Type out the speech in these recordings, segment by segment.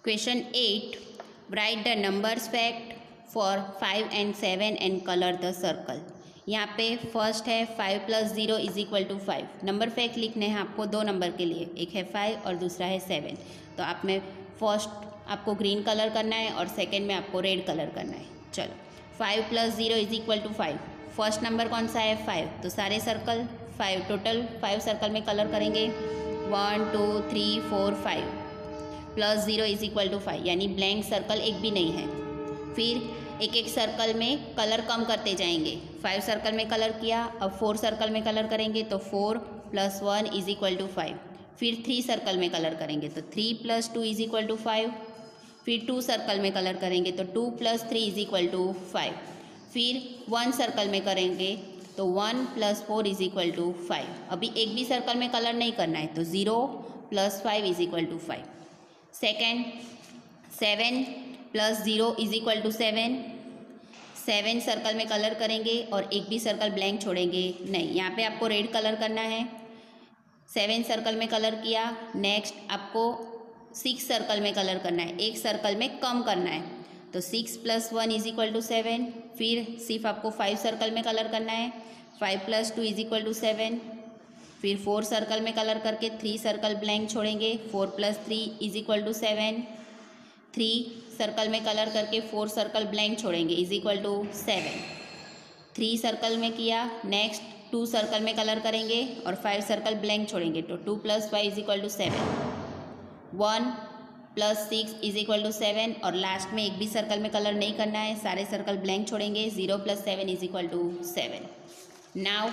Question 8. Write the numbers fact for 5 and 7 and color the circle. यहाँ पे first है 5 + 0 = 5. Number fact लिखने हैं आपको दो नंबर के लिए, एक है 5 और दूसरा है 7. तो आप में फर्स्ट आपको ग्रीन कलर करना है और सेकंड में आपको रेड कलर करना है. चलो 5 + 0 = 5. फर्स्ट नंबर कौन सा है 5, तो सारे सर्कल 5, टोटल 5 सर्कल में कलर करेंगे. 1 2 3 4 5 + 0 = 5, यानी ब्लैंक सर्कल एक भी नहीं है. फिर एक एक सर्कल में कलर कम करते जाएंगे. 5 सर्कल में कलर किया, अब 4 सर्कल में कलर करेंगे तो 4 + 1 = 5. फिर 3 सर्कल में कलर करेंगे तो 3 + 2 = 5. फिर 2 सर्कल में कलर करेंगे तो 2 + 3 = 5. फिर 1 सर्कल में करेंगे तो 1 + 4 = 5. अभी एक भी सर्कल में कलर नहीं करना है तो 0 + 5 = 5. सेकेंड 7 + 0 = 7. 7 सर्कल में कलर करेंगे और एक भी सर्कल ब्लैंक छोड़ेंगे नहीं. यहाँ पे आपको रेड कलर करना है. 7 सर्कल में कलर किया. नेक्स्ट आपको 6 सर्कल में कलर करना है, एक सर्कल में कम करना है तो 6 + 1 = 7. फिर सिर्फ आपको 5 सर्कल में कलर करना है. 5 + 2 = 7. फिर 4 सर्कल में कलर करके 3 सर्कल ब्लैंक छोड़ेंगे. 4 + 3 = 7. 3 सर्कल में कलर करके 4 सर्कल ब्लैंक छोड़ेंगे = 7. 3 सर्कल में किया. नेक्स्ट 2 सर्कल में कलर करेंगे और 5 सर्कल ब्लैंक छोड़ेंगे तो 2 + 5 = 7. 1 + 6 = 7 और लास्ट में एक भी सर्कल में कलर नहीं करना है, सारे सर्कल ब्लैंक छोड़ेंगे. 0 + 7 = 7. Now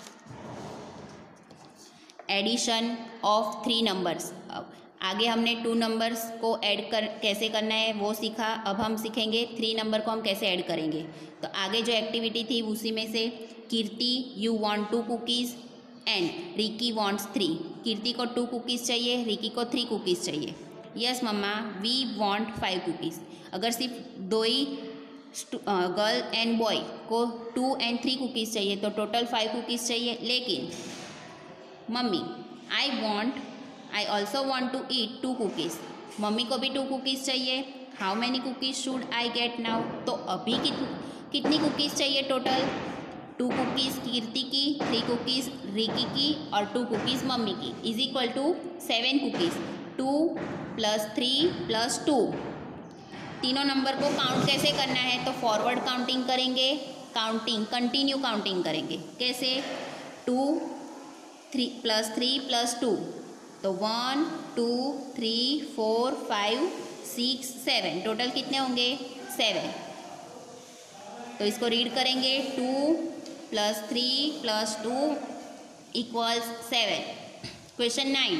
addition of 3 numbers. आगे हमने 2 नंबर्स को ऐड कैसे करना है वो सीखा. अब हम सीखेंगे 3 नंबर को हम कैसे ऐड करेंगे. तो आगे जो एक्टिविटी थी उसी में से Kirti you want 2 cookies and Ricky wants 3. Kirti को 2 कुकीज़ चाहिए, रिकी को 3 कुकीज़ चाहिए. Yes mama we want 5 cookies. अगर सिर्फ दो ही गर्ल एंड बॉय को 2 and 3 कुकीज़ चाहिए तो टोटल 5 कुकीज़ चाहिए. लेकिन mummy I also want to eat 2 cookies. Mummy को भी 2 कुकीज़ चाहिए. How many cookies should I get now. तो अभी कितनी कुकीज़ चाहिए टोटल. 2 कुकीज़ कीर्ति की, 3 कुकीज़ रिकी की और 2 कुकीज़ मम्मी की = 7 कुकीज़. 2 + 3 + 2. तीनों नंबर को काउंट कैसे करना है तो फॉरवर्ड काउंटिंग करेंगे. कंटिन्यू काउंटिंग करेंगे. कैसे 2 3 + 3 + 2 तो 1 2 3 4 5 6 7. टोटल कितने होंगे 7. तो इसको रीड करेंगे 2 + 3 + 2 = 7. Question 9.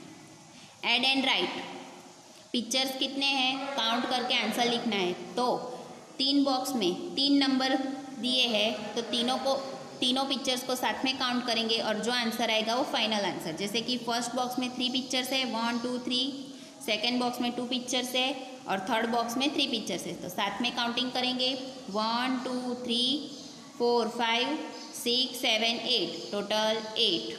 Add and write. Pictures कितने हैं काउंट करके आंसर लिखना है. तो 3 बॉक्स में 3 नंबर दिए हैं तो तीनों पिक्चर्स को साथ में काउंट करेंगे और जो आंसर आएगा वो फाइनल आंसर. जैसे कि फर्स्ट बॉक्स में 3 पिक्चर्स है 1 2 3. सेकेंड बॉक्स में 2 पिक्चर्स है और थर्ड बॉक्स में 3 पिक्चर्स है. तो साथ में काउंटिंग करेंगे 1 2 3 4 5 6 7 8. टोटल 8.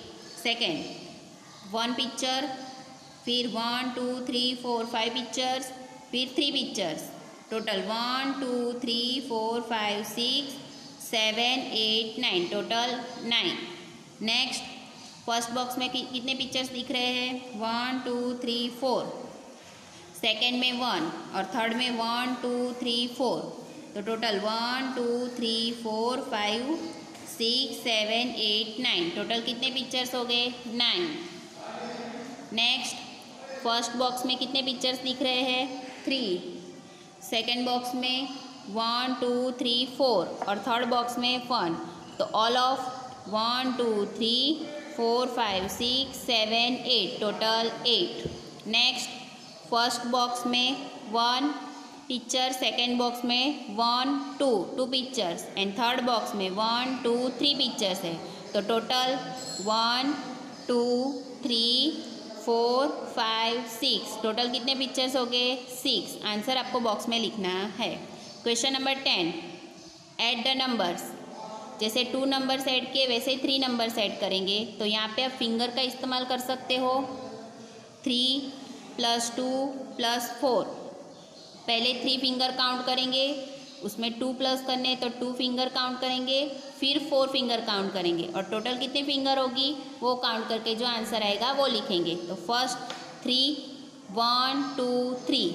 सेकेंड 1 पिक्चर, फिर 1 2 3 4 5 पिक्चर्स, फिर 3 pictures. Total 1 2 3 4 5 6 7 8 9. Total 9. Next first box में कितने पिक्चर्स दिख रहे हैं 1 2 3 4. सेकेंड में 1 और थर्ड में 1 2 3 4. तो टोटल 1 2 3 4 5 6 7 8 9. टोटल कितने पिक्चर्स हो गए 9. नेक्स्ट फर्स्ट बॉक्स में कितने पिक्चर्स दिख रहे हैं 3. सेकेंड बॉक्स में 1 2 3 4 और थर्ड बॉक्स में 1. तो all of 1 2 3 4 5 6 7 8. Total 8. Next first box में 1 पिक्चर, सेकेंड बॉक्स में 1 2 पिक्चर्स एंड थर्ड बॉक्स में 1 2 3 पिक्चर्स है. तो टोटल 1 2 3 4 5 6. टोटल कितने पिक्चर्स हो गए 6. आंसर आपको बॉक्स में लिखना है. Question number 10. Add the numbers. जैसे 2 नंबर्स ऐड किए वैसे ही 3 नंबर्स ऐड करेंगे. तो यहाँ पे आप फिंगर का इस्तेमाल कर सकते हो. 3 प्लस 2 प्लस 4। पहले 3 फिंगर काउंट करेंगे, उसमें 2 प्लस करने हैं तो 2 फिंगर काउंट करेंगे, फिर 4 फिंगर काउंट करेंगे और टोटल कितने फिंगर होगी वो काउंट करके जो आंसर आएगा वो लिखेंगे। तो फर्स्ट 3, 1 2 3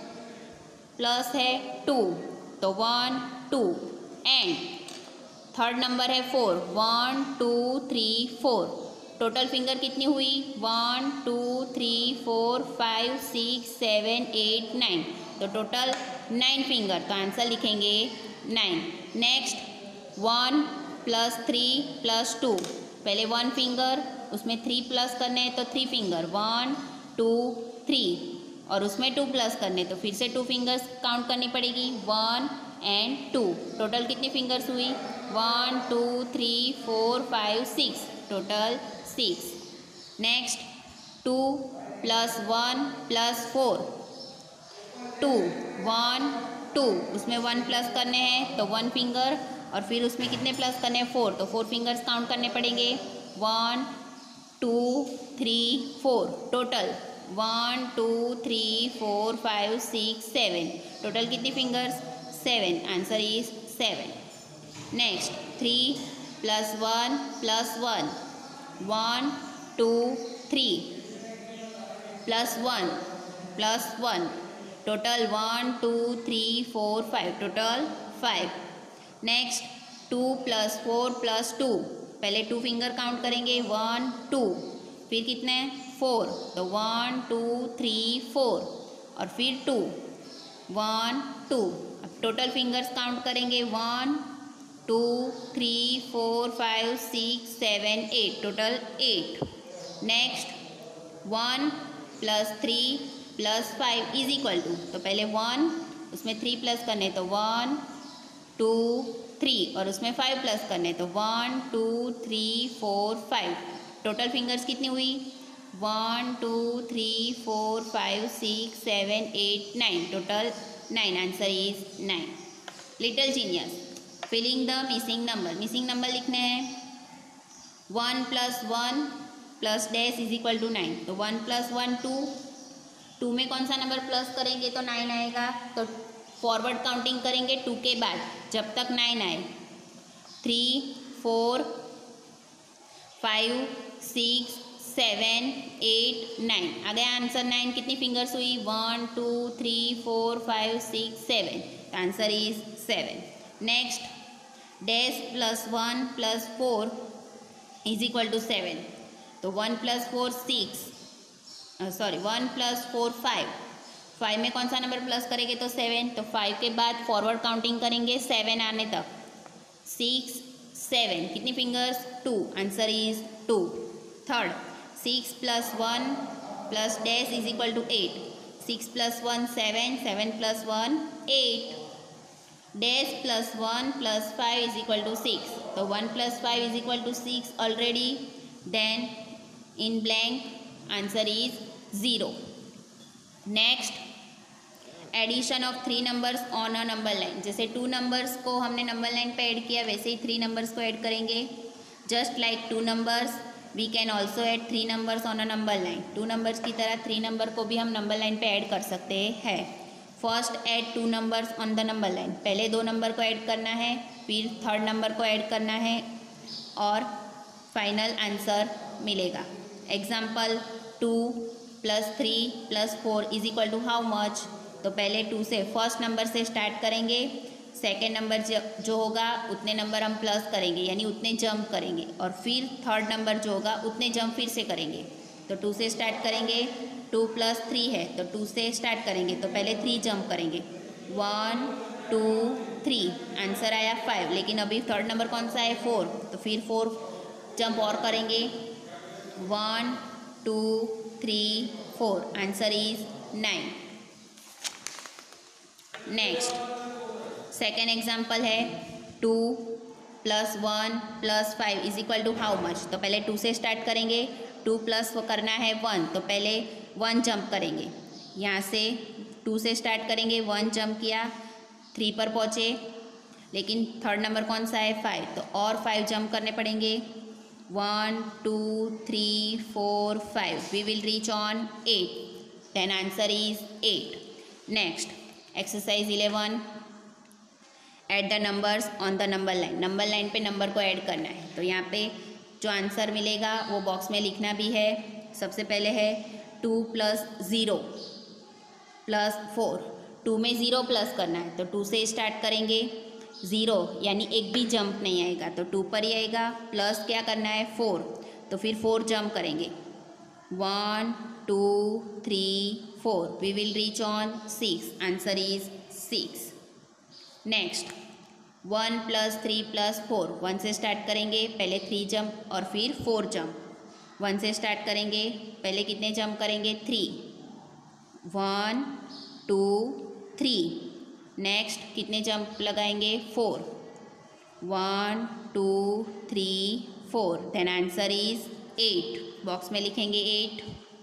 प्लस है 2 तो 1 2 एंड थर्ड नंबर है 4, 1 2 3 4। टोटल फिंगर कितनी हुई 1 2 3 4 5 6 7 8 9। तो टोटल 9 फिंगर, तो आंसर लिखेंगे 9। Next 1 plus 3 plus 2। पहले 1 फिंगर, उसमें 3 प्लस करने हैं तो 3 फिंगर 1 2 3 और उसमें 2 प्लस करने तो फिर से 2 फिंगर्स काउंट करनी पड़ेगी 1 एंड 2। टोटल कितनी फिंगर्स हुई 1 2 3 4 5 6, टोटल 6। नेक्स्ट 2 प्लस 1 प्लस 4, 2 1 2 उसमें 1 प्लस करने हैं तो 1 फिंगर और फिर उसमें कितने प्लस करने हैं 4, तो 4 फिंगर्स काउंट करने पड़ेंगे 1 2 3 4। टोटल 1 2 3 4 5 6 7। टोटल कितनी fingers 7, answer is 7। Next 3 plus 1 plus 1, 1 2 3 plus 1 plus 1। Total 1 2 3 4 5, total 5। Next 2 plus 4 plus 2। पहले 2 फिंगर काउंट करेंगे 1 2, फिर कितने 4 तो 1 2 3 4 और फिर 2 1 2। अब टोटल फिंगर्स काउंट करेंगे 1 2 3 4 5 6 7 8, total 8। Next 1 plus 3 plus 5 is equal to, तो पहले 1 उसमें 3 प्लस करने तो 1 2 3 और उसमें 5 प्लस करने तो 1 2 3 4 5। टोटल फिंगर्स कितनी हुई 1 2 3 4 5 6 7 8 9, total 9, answer is 9। Little genius filling the missing number. Missing number लिखने हैं 1 plus 1 plus dash is equal to 9। तो 1 प्लस 1 2, 2 में कौन सा नंबर प्लस करेंगे तो 9 आएगा, तो फॉरवर्ड काउंटिंग करेंगे 2 के बाद जब तक 9 आए। 3 4 5 6 7 8 9 आ गया आंसर 9। कितनी फिंगर्स हुई 1 2 3 4 5 6 7, तो answer is 7। Next dash plus 1 plus 4 is equal to 7। तो 1 प्लस 4 6, सॉरी 1 प्लस 4 5। 5 में कौन सा नंबर प्लस करेंगे तो 7, तो 5 के बाद फॉरवर्ड काउंटिंग करेंगे 7 आने तक 6 7। कितनी fingers 2, answer is 2। Third 6 plus 1 plus dash is equal to 8। 6 plus 1 7, 7 plus 1 8। Dash plus 1 plus 5 is equal to 6, तो 1 plus 5 is equal to 6 already, then in blank answer is 0। Next addition of 3 numbers on a number line. जैसे 2 numbers को हमने number line पे add किया वैसे ही 3 numbers को add करेंगे। Just like 2 numbers we can also add 3 numbers on a number line. 2 numbers की तरह 3 नंबर को भी हम नंबर लाइन पे ऐड कर सकते हैं। First add 2 numbers on the number line. पहले 2 नंबर को ऐड करना है, फिर थर्ड नंबर को ऐड करना है और फाइनल आंसर मिलेगा। Example 2 plus 3 plus 4 is equal to how much. तो पहले 2 से फर्स्ट नंबर से स्टार्ट करेंगे, सेकेंड नंबर जो होगा उतने नंबर हम प्लस करेंगे यानी उतने जंप करेंगे और फिर थर्ड नंबर जो होगा उतने जंप फिर से करेंगे। तो 2 से स्टार्ट करेंगे, 2 प्लस 3 है तो 2 से स्टार्ट करेंगे तो पहले 3 जंप करेंगे 1 2 3, आंसर आया 5। लेकिन अभी थर्ड नंबर कौन सा है 4, तो फिर 4 जंप और करेंगे 1 2 3 4, answer is 9। Next second example है 2 plus 1 plus 5 is equal to how much. तो पहले 2 से स्टार्ट करेंगे, 2 प्लस करना है 1 तो पहले 1 जंप करेंगे। यहाँ से 2 से स्टार्ट करेंगे, 1 जंप किया 3 पर पहुँचे, लेकिन थर्ड नंबर कौन सा है 5 तो और 5 जंप करने पड़ेंगे 1 2 3 4 5, we will reach on 8। Then answer is 8। Next exercise 11, add the numbers on the number line. Number line पे नंबर को ऐड करना है। तो यहाँ पे जो आंसर मिलेगा वो बॉक्स में लिखना भी है। सबसे पहले है 2 + 0 + 4। 2 में 0 प्लस करना है तो 2 से स्टार्ट करेंगे। 0 यानी एक भी जंप नहीं आएगा तो 2 पर ही आएगा। प्लस क्या करना है 4, तो फिर 4 जंप करेंगे। 1 2 3 4, we will reach on 6, answer is 6। Next 1 + 3 + 4, 1 से स्टार्ट करेंगे, पहले 3 जंप और फिर 4 जंप। 1 से स्टार्ट करेंगे, पहले कितने जंप करेंगे 3, 1 2 3। नेक्स्ट कितने जंप लगाएंगे 4, 1 2 3 4, देन आंसर इज 8। बॉक्स में लिखेंगे 8।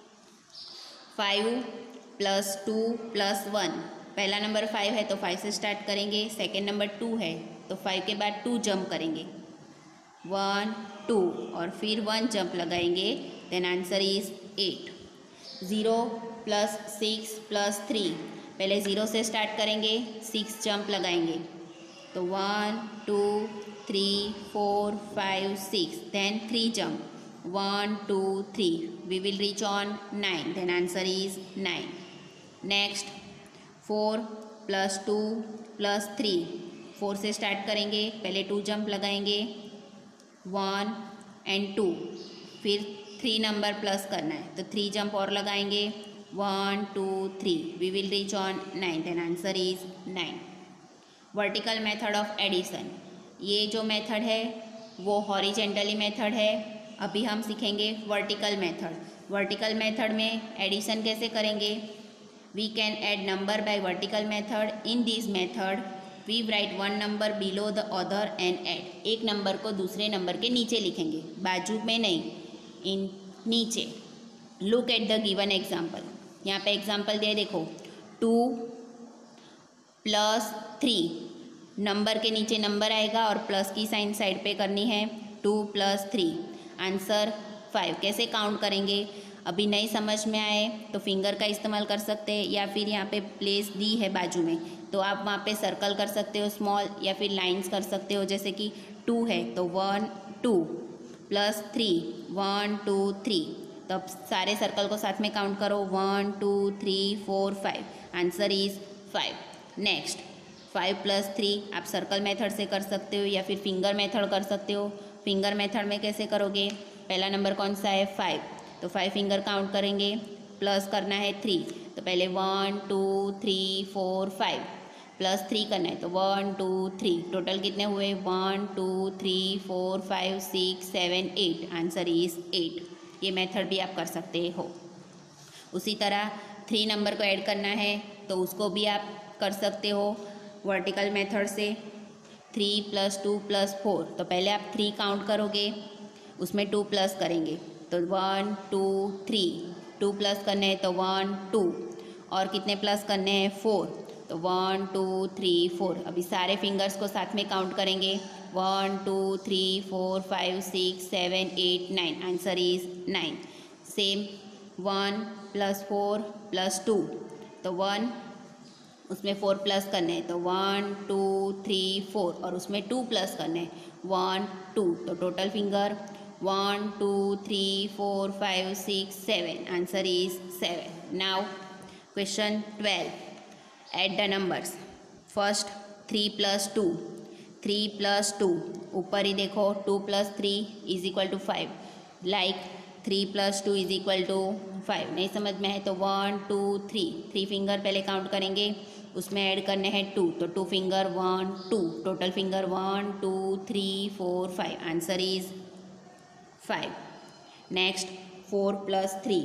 5 + 2 + 1, पहला नंबर 5 है तो 5 से स्टार्ट करेंगे। सेकेंड नंबर 2 है तो 5 के बाद 2 जंप करेंगे, 1 2 और फिर 1 जंप लगाएंगे, देन आंसर इज 8। 0 + 6 + 3, पहले 0 से स्टार्ट करेंगे, 6 जंप लगाएंगे तो 1 2 3 4 5 6, then 3 jump, 1 2 3, we will reach on 9, then answer is 9। Next 4 + 2 + 3, 4 से स्टार्ट करेंगे, पहले 2 जंप लगाएंगे, 1 और 2, फिर 3 नंबर प्लस करना है तो 3 जंप और लगाएंगे, 1 2 3, we will reach on 9, then answer is 9। Vertical method of addition, ये जो मेथड है वो हॉरिजेंटली मेथड है। अभी हम सीखेंगे वर्टिकल मेथड। वर्टिकल मेथड में एडिशन कैसे करेंगे, we can add number by vertical method. In this method we write 1 number below the other and add, एक नंबर को दूसरे नंबर के नीचे लिखेंगे, बाजू में नहीं, इन नीचे। Look at the given example, यहाँ पे एग्जाम्पल दे देखो, 2 + 3, नंबर के नीचे नंबर आएगा और प्लस की साइन साइड पे करनी है, 2 + 3, आंसर 5। कैसे काउंट करेंगे, अभी नहीं समझ में आए तो फिंगर का इस्तेमाल कर सकते हैं, या फिर यहाँ पे प्लेस दी है बाजू में तो आप वहाँ पे सर्कल कर सकते हो स्मॉल, या फिर लाइंस कर सकते हो। जैसे कि 2 है तो 1 2 + 3, 1 2 3, तो अब सारे सर्कल को साथ में काउंट करो, 1 2 3 4 5, आंसर इज 5। नेक्स्ट 5 + 3 आप सर्कल मेथड से कर सकते हो या फिर फिंगर मेथड कर सकते हो। फिंगर मेथड में कैसे करोगे, पहला नंबर कौन सा है 5, तो 5 फिंगर काउंट करेंगे, प्लस करना है 3, तो पहले 1 2 3 4 5, + 3 करना है तो 1 2 3, टोटल कितने हुए 1 2 3 4 5 6 7 8, आंसर इज 8। ये मेथड भी आप कर सकते हो। उसी तरह 3 नंबर को ऐड करना है तो उसको भी आप कर सकते हो वर्टिकल मेथड से। 3 + 2 + 4, तो पहले आप 3 काउंट करोगे, उसमें 2 प्लस करेंगे तो 1 2 3, 2 प्लस करने हैं तो 1 2, और कितने प्लस करने हैं 4, तो 1 2 3 4। अभी सारे फिंगर्स को साथ में काउंट करेंगे, 1 2 3 4 5 6 7 8 9, आंसर इज 9। सेम 1 + 4 + 2, तो 1 उसमें 4 प्लस करने हैं तो 1 2 3 4, और उसमें 2 प्लस करने हैं 1 2, तो total finger 1 2 3 4 5 6 7, answer is 7। Now question 12, add the numbers. First 3 + 2, 3 + 2, ऊपर ही देखो 2 + 3 = 5, लाइक 3 + 2 = 5। नहीं समझ में है तो 1 2 3 फिंगर पहले काउंट करेंगे, उसमें ऐड करने हैं 2, तो 2 finger 1 2, total finger 1 2 3 4 5, answer is 5। Next 4 + 3,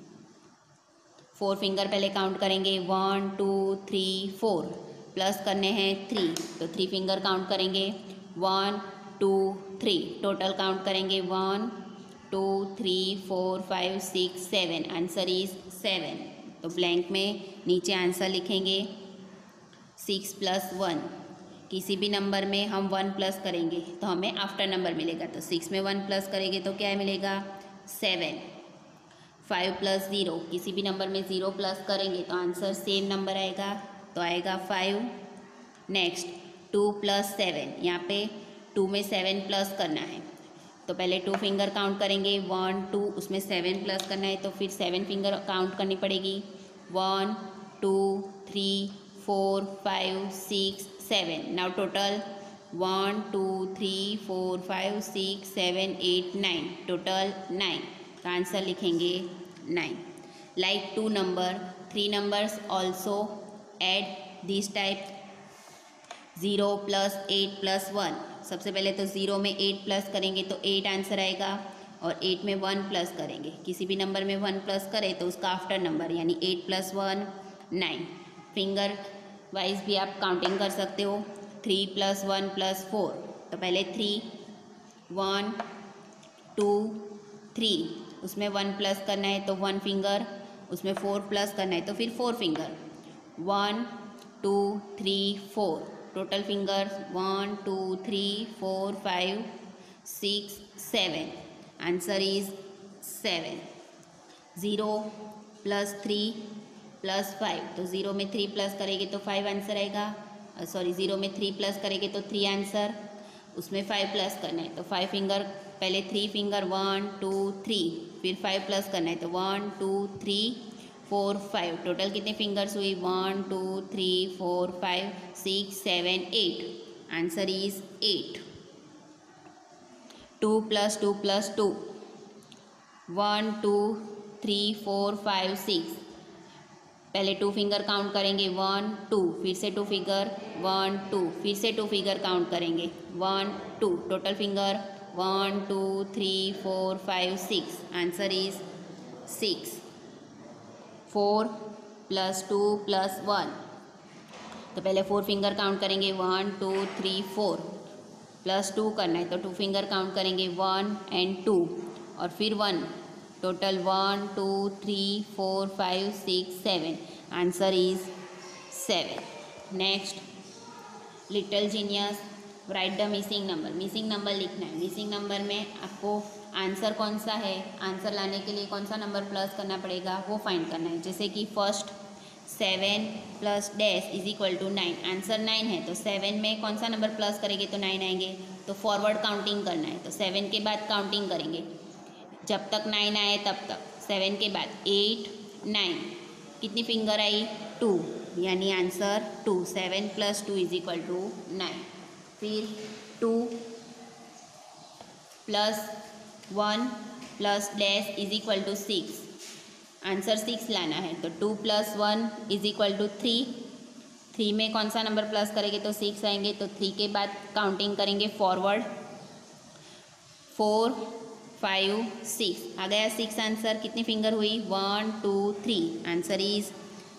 4 finger पहले काउंट करेंगे, 1 2 3 4, प्लस करने हैं 3, तो 3 फिंगर काउंट करेंगे, 1 2 3, टोटल काउंट करेंगे 1 2 3 4 5 6 7, आंसर इज 7। तो ब्लैंक में नीचे आंसर लिखेंगे 6 + 1, किसी भी नंबर में हम 1 प्लस करेंगे तो हमें आफ्टर नंबर मिलेगा, तो 6 में 1 प्लस करेंगे तो क्या मिलेगा 7। 5 प्लस 0, किसी भी नंबर में 0 प्लस करेंगे तो आंसर सेम नंबर आएगा, तो आएगा 5। नेक्स्ट 2 प्लस 7, यहाँ पे 2 में 7 प्लस करना है, तो पहले 2 फिंगर काउंट करेंगे, 1 2, उसमें 7 प्लस करना है तो फिर 7 फिंगर काउंट करनी पड़ेगी, 1 2 3 4 5 6 7। नाउ टोटल 1 2 3 4 5 6 7 8 9, टोटल 9, का आंसर लिखेंगे 9। Like 2 number 3 numbers also add this type 0 plus 8 plus 1। सबसे पहले तो 0 में 8 प्लस करेंगे तो 8 आंसर आएगा, और 8 में 1 प्लस करेंगे, किसी भी नंबर में 1 प्लस करें तो उसका आफ्टर नंबर यानी 8 प्लस 1 9। फिंगर वाइज भी आप काउंटिंग कर सकते हो, 3 प्लस 1 प्लस 4, तो पहले 3 1 2 3, उसमें 1 प्लस करना है तो 1 फिंगर, उसमें 4 प्लस करना है तो फिर 4 finger, 1 2 3 4, total fingers 1 2 3 4 5 6 7, answer is 7। 0 plus 3 plus 5, तो 0 में 3 प्लस करेंगे तो 5 आंसर आएगा, सॉरी 0 में 3 प्लस करेंगे तो 3 आंसर, उसमें 5 प्लस करना है तो 5 फिंगर, पहले 3 फिंगर 1 2 3, फिर 5 प्लस करना है तो 1 2 3 4 5, टोटल कितने फिंगर्स हुई 1 2 3 4 5 6 7 8, आंसर इज 8। 2 प्लस 2 प्लस 2, 1 2 3 4 5 6, पहले 2 फिंगर काउंट करेंगे 1 2, फिर से 2 फिंगर 1 2, फिर से 2 फिंगर काउंट करेंगे 1 2, total finger 1 2 3 4 5 6, answer is 6। 4 plus 2 plus 1, तो पहले 4 फिंगर काउंट करेंगे 1 2 3 4, प्लस 2 करना है तो 2 फिंगर काउंट करेंगे 1 एंड 2, और फिर 1, total 1 2 3 4 5 6 7, answer is 7। Next little genius, write the missing number, missing number लिखना है। मिसिंग नंबर में आपको आंसर कौन सा है, आंसर लाने के लिए कौन सा नंबर प्लस करना पड़ेगा वो फाइंड करना है। जैसे कि first 7 plus dash is equal to 9, answer 9 है तो 7 में कौन सा नंबर प्लस करेंगे तो 9 आएंगे, तो फॉरवर्ड काउंटिंग करना है, तो 7 के बाद काउंटिंग करेंगे जब तक 9 आए तब तक, 7 के बाद 8 9, कितनी फिंगर आई 2, यानी answer 2, 7 plus 2 is equal to 9। फिर 2 plus 1 plus dash is equal to 6, answer 6 लाना है, तो 2 प्लस 1 इज इक्वल टू 3, 3 में कौन सा नंबर प्लस करेंगे तो 6 आएंगे, तो 3 के बाद काउंटिंग करेंगे फॉरवर्ड 4 5 6, आ गया 6 आंसर, कितनी फिंगर हुई 1 2 3, answer is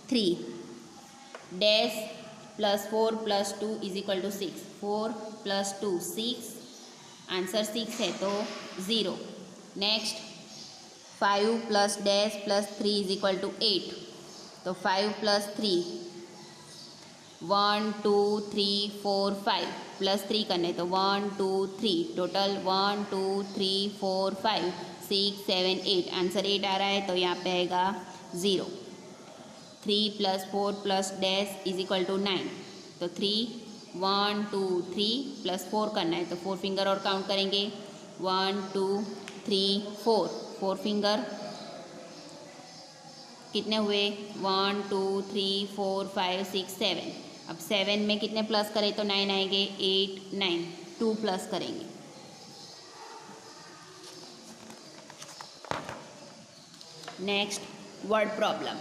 3। Dash plus 4 plus 2 is equal to 6, 4 plus 2 6, answer 6 है तो 0। Next 5 plus dash plus 3 is equal to 8, तो 5 प्लस 3, 1 2 3 4 5, प्लस 3 करने तो 1 2 3, टोटल 1 2 3 4 5 6 7 8, आंसर 8 आ रहा है तो यहाँ पे आएगा 0। 3 plus 4 plus dash is equal to 9, तो 3 1 2 3 प्लस 4 करना है तो 4 फिंगर और काउंट करेंगे 1 2 3 4, 4 फिंगर कितने हुए 1 2 3 4 5 6 7, अब 7 में कितने प्लस करें तो 9 आएंगे, 8 9, 2 प्लस करेंगे। Next word problem,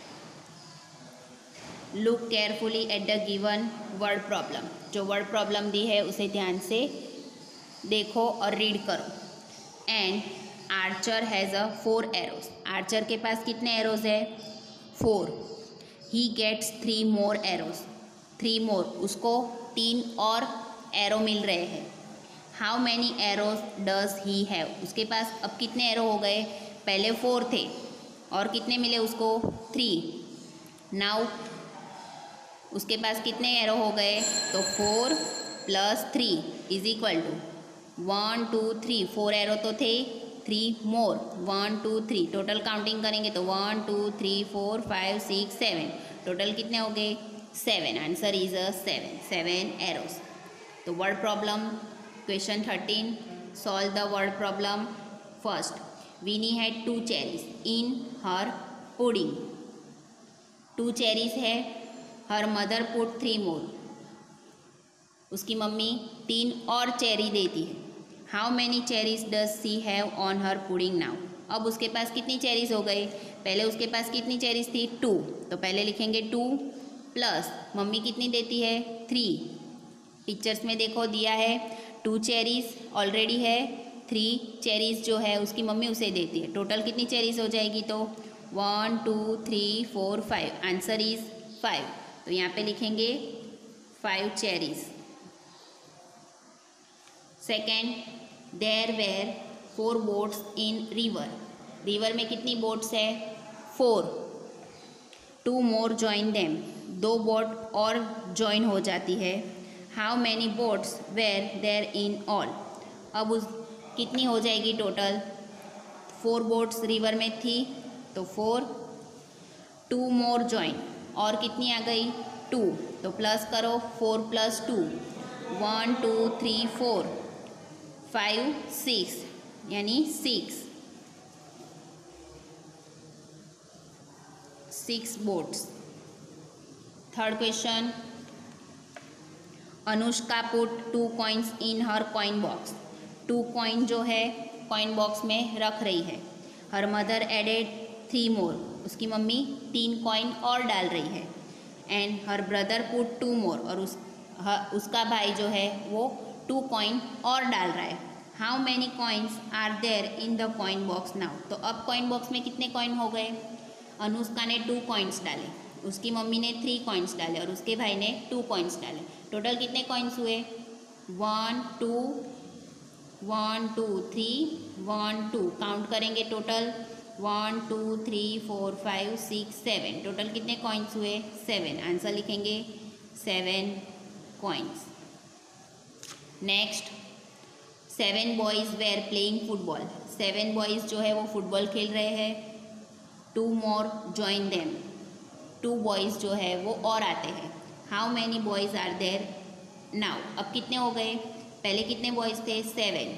look carefully at the given word problem, जो वर्ड प्रॉब्लम दी है उसे ध्यान से देखो और रीड करो। And archer has a 4 arrows, archer के पास कितने एरोज है 4, ही गेट्स 3 मोर एरोज, 3 मोर, उसको 3 और एरो मिल रहे हैं। How many arrows does he have, उसके पास अब कितने एरो हो गए, पहले 4 थे और कितने मिले उसको 3, नाउ उसके पास कितने एरो हो गए, तो 4 plus 3 is equal to 1 2 3, 4 arrow तो थे, 3 मोर, 1 2 3, टोटल काउंटिंग करेंगे तो 1 2 3 4 5 6 7, टोटल कितने हो गए 7, आंसर इज 7 एरोस। तो word problem question 13, solve the word problem. First, Winnie had 2 cherries in her pudding, 2 cherries है, हर मदर पुट 3 मोर, उसकी मम्मी 3 और चेरी देती है। How many cherries does she have on her pudding now, अब उसके पास कितनी cherries हो गई, पहले उसके पास कितनी चेरीज थी 2, तो पहले लिखेंगे 2 प्लस मम्मी कितनी देती है 3, पिक्चर्स में देखो दिया है 2 चेरीज ऑलरेडी है, 3 चेरीज जो है उसकी मम्मी उसे देती है, टोटल कितनी चेरीज हो जाएगी तो 1 2 3 4 5, आंसर इज 5, तो यहाँ पे लिखेंगे 5 cherries. Second, there were 4 boats in river, river में कितनी बोट्स है 4, 2 मोर जॉइन देम, 2 बोट और जॉइन हो जाती है। How many boats were there in all, अब उस कितनी हो जाएगी टोटल, 4 बोट्स रिवर में थी तो 4, 2 मोर जॉइन और कितनी आ गई 2, तो प्लस करो 4 + 2, 1 2 3 4 5 6, यानी 6 boats. Third question, Anushka put 2 coins in her coin box, 2 coin जो है कॉइन बॉक्स में रख रही है। हर मदर एडेड 3 मोर, उसकी मम्मी 3 कॉइन और डाल रही है। And her brother put 2 more, और उसका भाई जो है वो 2 कॉइन और डाल रहा है। How many coins are there in the coin box now, तो अब कॉइन बॉक्स में कितने कॉइन हो गए, अनुष्का ने 2 कॉइन्स डाले, उसकी मम्मी ने 3 कॉइन्स डाले और उसके भाई ने 2 कॉइन्स डाले, टोटल कितने कॉइन्स हुए 1 2 1 2 3 1 2, काउंट करेंगे टोटल 1 2 3 4 5 6 7, टोटल कितने कॉइन्स हुए 7, आंसर लिखेंगे 7 coins. Next, 7 boys were playing football, 7 boys जो है वो फुटबॉल खेल रहे हैं। 2 मोर जॉइन देम, 2 बॉयज़ जो है वो और आते हैं। How many boys are there now, अब कितने हो गए, पहले कितने बॉयज़ थे 7,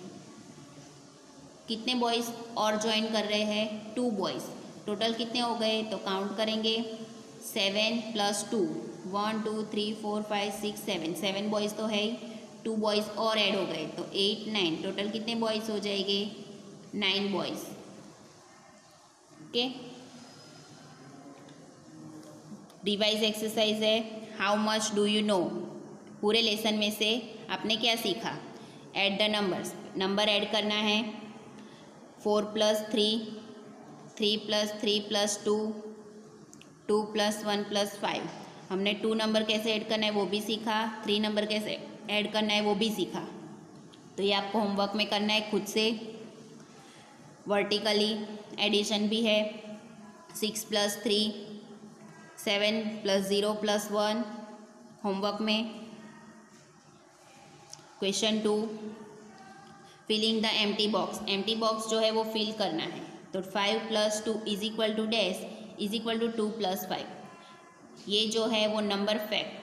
कितने बॉयज़ और ज्वाइन कर रहे हैं 2 बॉयज़, टोटल कितने हो गए, तो काउंट करेंगे 7 + 2, 1 2 3 4 5 6 7, 7 बॉयज़ तो है ही, 2 बॉयज़ और ऐड हो गए तो 8 9, टोटल कितने बॉयज़ हो जाएंगे 9 बॉयज़। ओके, रिवाइज एक्सरसाइज है, how much do you know, पूरे लेसन में से आपने क्या सीखा। Add the numbers, number add करना है 4 + 3, 3 + 3 + 2, 2 + 1 + 5, हमने 2 नंबर कैसे ऐड करना है वो भी सीखा, 3 नंबर कैसे ऐड करना है वो भी सीखा। तो ये आपको होमवर्क में करना है खुद से। वर्टिकली एडिशन भी है, 6 + 3, 7 + 0 + 1 होमवर्क में। Question 2, filling the empty box, empty box जो है वो फिल करना है। तो 5 + 2 = डैश = 2 + 5, ये जो है वो नंबर फैक्ट,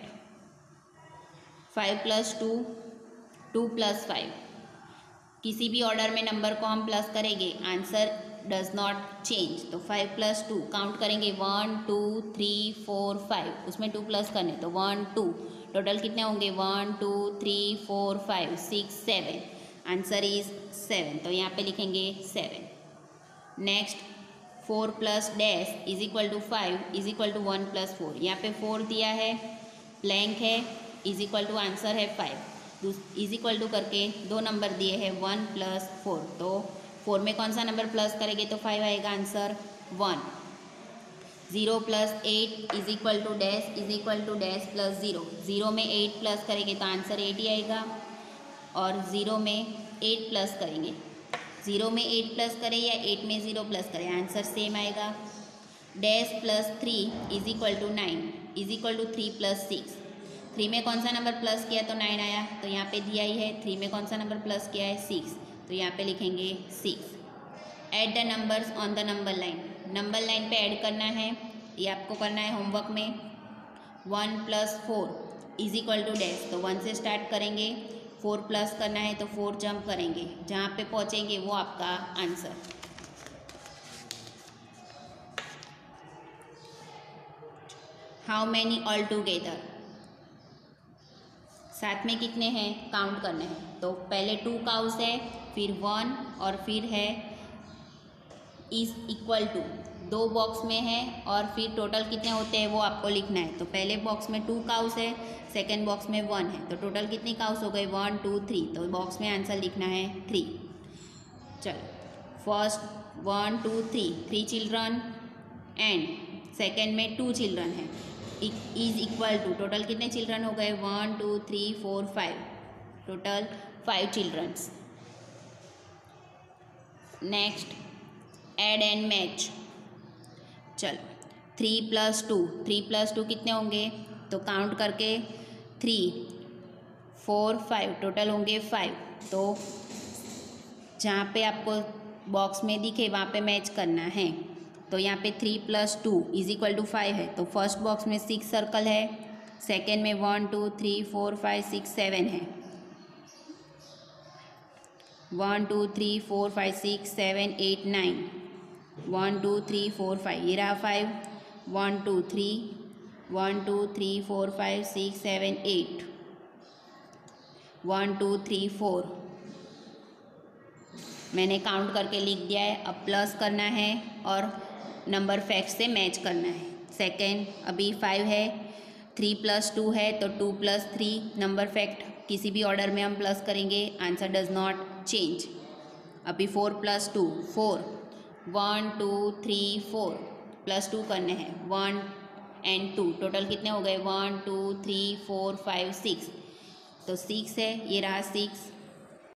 5 + 2 2 + 5, किसी भी ऑर्डर में नंबर को हम प्लस करेंगे आंसर डज नॉट चेंज। तो 5 + 2 काउंट करेंगे 1 2 3 4 5, उसमें 2 प्लस करने तो 1 2, टोटल कितने होंगे 1 2 3 4 5 6 7, आंसर इज 7, तो यहाँ पे लिखेंगे 7। नेक्स्ट, 4 + डैश = 5 = 1 + 4, यहाँ पे 4 दिया है, ब्लैंक है, = आंसर है 5, इज टू करके 2 नंबर दिए हैं 1 + 4, तो 4 में कौन सा नंबर प्लस करेंगे तो 5 आएगा, आंसर 1। 0 + 8 = डैश + 0, 0 में 8 प्लस करेंगे तो आंसर 8 ही आएगा, और 0 में 8 प्लस करेंगे, 0 में 8 प्लस करें या 8 में 0 प्लस करें आंसर सेम आएगा। डैश + 3 = 9 = 3 + 6, 3 में कौन सा नंबर प्लस किया तो 9 आया, तो यहाँ पे दिया ही है 3 में कौन सा नंबर प्लस किया है 6, तो यहाँ पे लिखेंगे 6। Add the numbers on the number line, number line पे ऐड करना है, ये आपको करना है होमवर्क में। 1 + 4 = डैश, तो 1 से स्टार्ट करेंगे, 4 प्लस करना है तो 4 जंप करेंगे, जहाँ पे पहुँचेंगे वो आपका answer. How many all together, साथ में कितने हैं काउंट करने हैं। तो पहले 2 काउस है, फिर 1 और फिर है इज इक्वल टू, 2 बॉक्स में है और फिर टोटल कितने होते हैं वो आपको लिखना है। तो पहले बॉक्स में 2 काउस है, सेकेंड बॉक्स में 1 है, तो टोटल कितनी काउस हो गए 1 2 3, तो बॉक्स में आंसर लिखना है 3। चलो फर्स्ट 1 2 3 चिल्ड्रन एंड सेकेंड में 2 चिल्ड्रन है, इज इक्वल टू टोटल कितने चिल्ड्रन हो गए 1 2 3 4 5, total 5 childrens. Next add and match, चलो 3 + 2 कितने होंगे, तो काउंट करके 3 4 5 टोटल होंगे 5, तो जहाँ पे आपको बॉक्स में दिखे वहाँ पे मैच करना है। तो यहाँ पे 3 + 2 = 5 है, तो फर्स्ट बॉक्स में 6 सर्कल है, सेकेंड में 1 2 3 4 5 6 7 है, 1 2 3 4 5 6 7 8 9, 1 2 3 4 5, ये रहा 5, 1 2 3 1 2 3 4 5 6 7 8, 1 2 3 4 मैंने काउंट करके लिख दिया है। अब प्लस करना है और नंबर फैक्ट से मैच करना है। सेकेंड अभी 5 है, 3 + 2 है, तो 2 + 3 नंबर फैक्ट किसी भी ऑर्डर में हम प्लस करेंगे, आंसर डज नॉट चेंज। अभी 4 + 2 4, 1 2 3 4 +2 करने हैं, 1 and 2 टोटल कितने हो गए 1 2 3 4 5 6, तो 6 है, ये रहा 6,